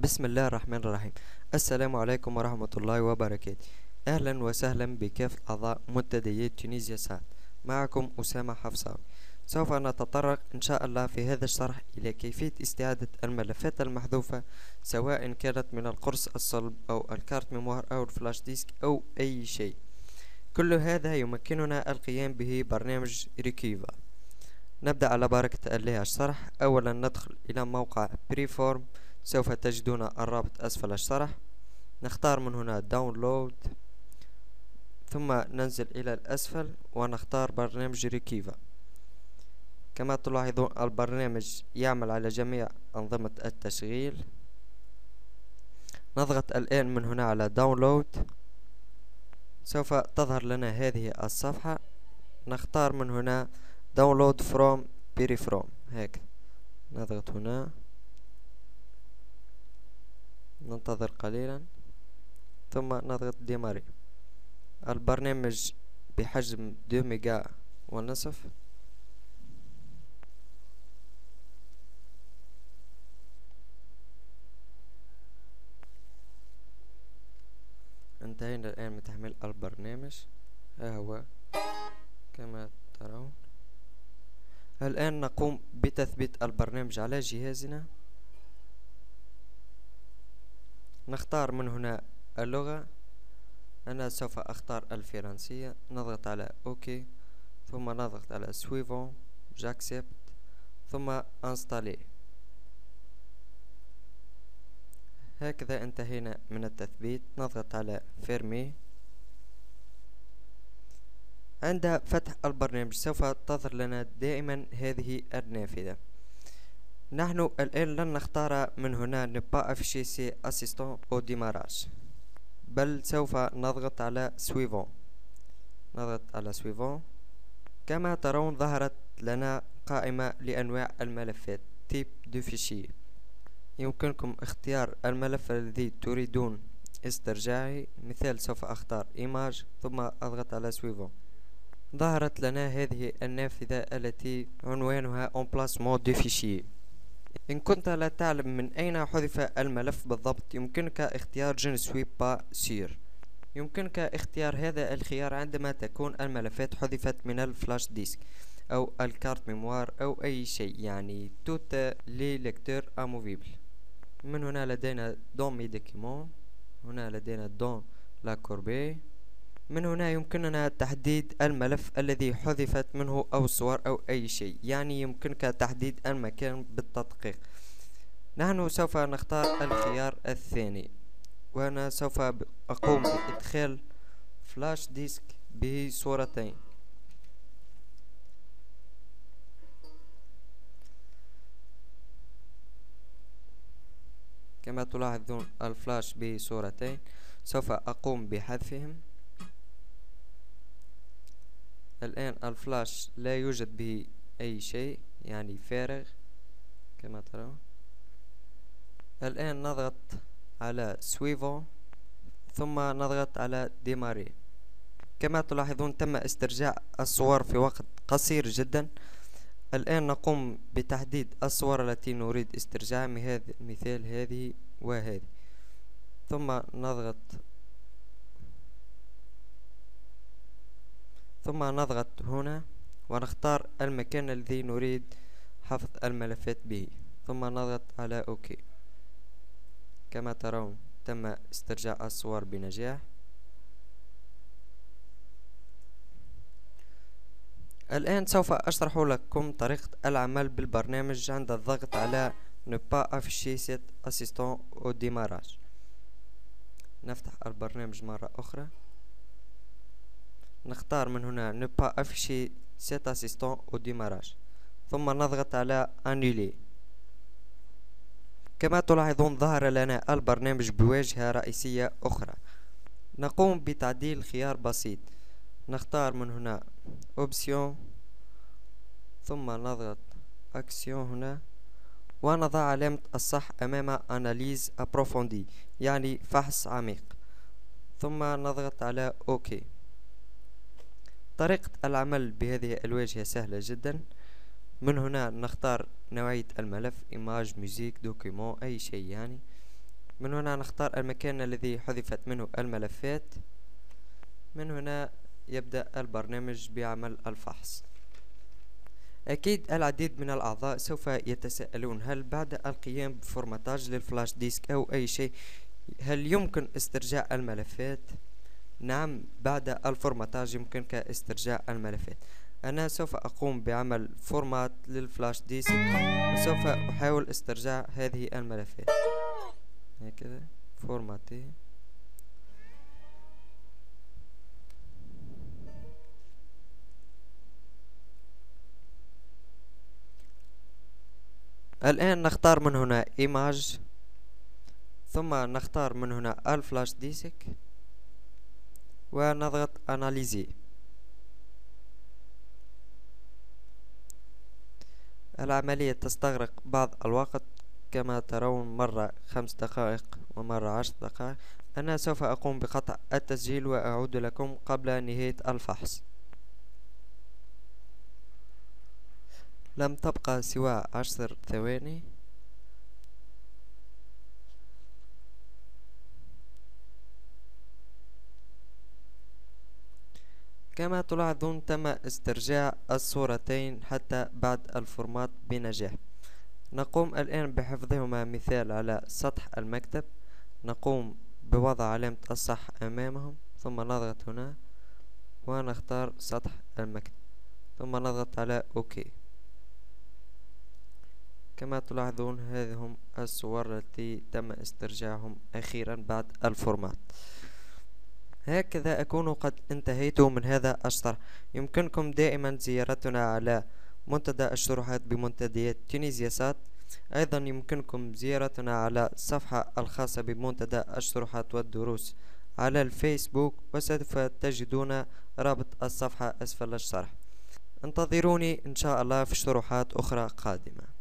بسم الله الرحمن الرحيم. السلام عليكم ورحمة الله وبركاته. أهلا وسهلا بكافة أعضاء منتديات تونسيا ساعد. معكم أسامة حفصاوي. سوف نتطرق إن شاء الله في هذا الشرح إلى كيفية استعادة الملفات المحذوفة، سواء كانت من القرص الصلب أو الكارت ميموار أو الفلاش ديسك أو أي شيء. كل هذا يمكننا القيام به برنامج ريكيفا. نبدأ على بركة الله الشرح. أولا ندخل إلى موقع بريفورم، سوف تجدون الرابط أسفل الشرح. نختار من هنا داونلود، ثم ننزل إلى الأسفل ونختار برنامج ريكيفا. كما تلاحظون البرنامج يعمل على جميع أنظمة التشغيل. نضغط الآن من هنا على داونلود، سوف تظهر لنا هذه الصفحة. نختار من هنا داونلود فروم بريفورم، هيك نضغط هنا، ننتظر قليلا ثم نضغط ديماري. البرنامج بحجم 2 ميجا ونصف. انتهينا الآن من تحميل البرنامج، ها هو كما ترون. الآن نقوم بتثبيت البرنامج على جهازنا. نختار من هنا اللغة، أنا سوف أختار الفرنسية. نضغط على أوكي، ثم نضغط على سويفون، جاكسبت، ثم انستالي. هكذا انتهينا من التثبيت. نضغط على فيرمي. عند فتح البرنامج سوف تظهر لنا دائما هذه النافذة. نحن الآن لن نختار من هنا ne pas afficher ces assistants au démarrage، بل سوف نضغط على سويفون. نضغط على سويفون. كما ترون ظهرت لنا قائمة لأنواع الملفات تيب دو فيشي. يمكنكم اختيار الملف الذي تريدون استرجاعه. مثال سوف أختار إيماج، ثم أضغط على سويفون. ظهرت لنا هذه النافذة التي عنوانها emplacement de fichier. إن كنت لا تعلم من أين حذف الملف بالضبط، يمكنك اختيار je ne suis pas sûr. يمكنك اختيار هذا الخيار عندما تكون الملفات حذفت من الفلاش ديسك أو الكارت ميموار أو أي شيء، يعني tout les lecteurs amovibles. من هنا لدينا dans mes documents، هنا لدينا dans la corbeille. من هنا يمكننا تحديد الملف الذي حذفت منه أو الصور أو أي شيء، يعني يمكنك تحديد المكان بالتدقيق. نحن سوف نختار الخيار الثاني، وأنا سوف أقوم بإدخال فلاش ديسك به صورتين. كما تلاحظون الفلاش به صورتين، سوف أقوم بحذفهم. الآن الفلاش لا يوجد به أي شيء، يعني فارغ كما ترون. الآن نضغط على سويفون، ثم نضغط على ديماري. كما تلاحظون تم استرجاع الصور في وقت قصير جدا. الآن نقوم بتحديد الصور التي نريد استرجاعها، مثال هذه وهذه. ثم نضغط هنا ونختار المكان الذي نريد حفظ الملفات به، ثم نضغط على اوكي. كما ترون تم استرجاع الصور بنجاح. الآن سوف أشرح لكم طريقة العمل بالبرنامج عند الضغط على ne pas afficher cet assistant au démarrage. نفتح البرنامج مرة أخرى. نختار من هنا ne pas afficher cet assistant au démarrage، ثم نضغط على annuler. كما تلاحظون ظهر لنا البرنامج بواجهة رئيسية أخرى. نقوم بتعديل خيار بسيط. نختار من هنا option، ثم نضغط action هنا، ونضع علامة الصح أمام analyse approfondie، يعني فحص عميق، ثم نضغط على OK. طريقة العمل بهذه الواجهة سهلة جدا. من هنا نختار نوعية الملف، إيماج، ميوزيك، دوكيمون، أي شيء يعني. من هنا نختار المكان الذي حذفت منه الملفات. من هنا يبدأ البرنامج بعمل الفحص. أكيد العديد من الأعضاء سوف يتساءلون: هل بعد القيام بفورماتاج للفلاش ديسك أو أي شيء هل يمكن استرجاع الملفات؟ نعم، بعد الفورماتاج يمكنك استرجاع الملفات. أنا سوف أقوم بعمل فورمات للفلاش ديسك وسوف أحاول استرجاع هذه الملفات. هكذا فورماتي. الآن نختار من هنا إيماج، ثم نختار من هنا الفلاش ديسك ونضغط أناليزي. العملية تستغرق بعض الوقت كما ترون، مرة 5 دقائق ومرة 10 دقائق. أنا سوف أقوم بقطع التسجيل وأعود لكم قبل نهاية الفحص. لم تبقى سوى 10 ثواني. كما تلاحظون تم استرجاع الصورتين حتى بعد الفورمات بنجاح. نقوم الآن بحفظهما مثال على سطح المكتب. نقوم بوضع علامة الصح أمامهم، ثم نضغط هنا ونختار سطح المكتب، ثم نضغط على OK. كما تلاحظون هذه هم الصور التي تم استرجاعهم أخيرا بعد الفورمات. هكذا أكون قد انتهيت من هذا الشرح. يمكنكم دائما زيارتنا على منتدى الشروحات بمنتديات تونيزيا سات. أيضا يمكنكم زيارتنا على الصفحة الخاصة بمنتدى الشروحات والدروس على الفيسبوك، وسوف تجدون رابط الصفحة أسفل الشرح. انتظروني إن شاء الله في شروحات أخرى قادمة.